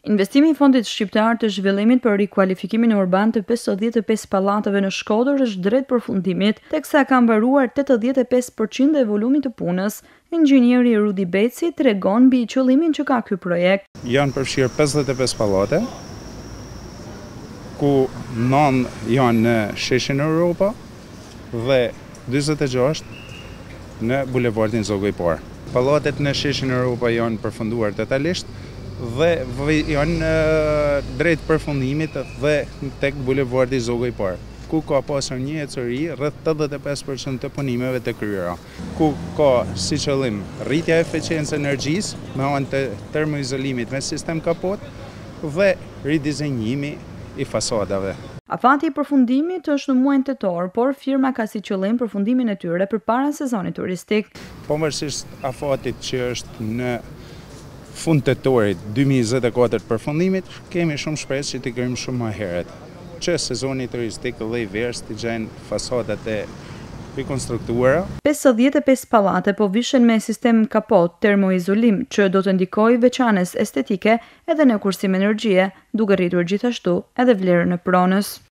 Investimi i Fondit Shqiptar të Zhvillimit për rikualifikimin urban të 55 pallateve në Shkodër është drejt përfundimit, teksa ka mbaruar 85% e volumit të punës. Inxhinieri Rudi Beci tregon mbi qëllimin që ka ky projekt. Janë përfshirë 55 pallate, ku 9 janë në Sheshin Europa dhe 46 në bulevardin Zogoj Parë. Pallatet në Sheshin Europa janë përfunduar totalisht dhe janë drejt përfundimit dhe tek bulevardi Zogoj Parë, ku ka pasur një ecëri rreth 85% të punimeve të kryera, ku ka si qëllim rritja e eficiencës energjisë me anë të termoizolimit me sistem kapot dhe ridizajnimi i fasadave. Afati i përfundimit është në muajin tetor, por firma ka si qëllim përfundimin e tyre përpara sezonit turistik. Pavarësisht afatit që është në fund tetorit 2024 përfundimit, kemi shumë shpresë që t'i kryejmë shumë më herët, që sezoni turistik dhe i verës t'i gjejnë fasadat e rikonstruktuara. 55 pallate po vishen me sistem kapot termoizolim që do të ndikojë veçanës estetike edhe në kursim energjie, duke rritur gjithashtu edhe vlerën e pronës.